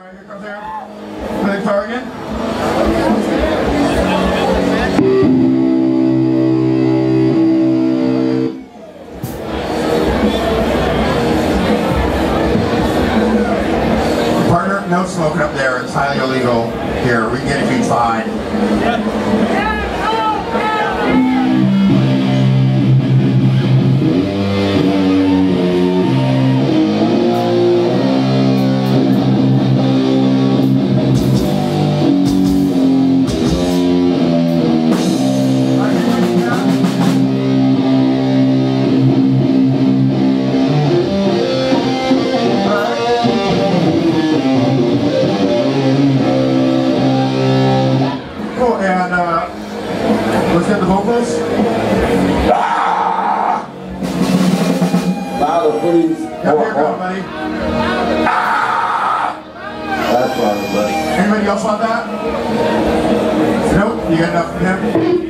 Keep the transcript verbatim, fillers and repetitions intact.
Alright, here comes there. Play the guitar again. Partner, no smoking up there. It's highly illegal. Here, we can get a huge fine. And uh, let's get the vocals. Ah! Louder, please. Yep, here go, buddy. Ah! That's louder, buddy. Anybody else want that? Nope, you got enough for him?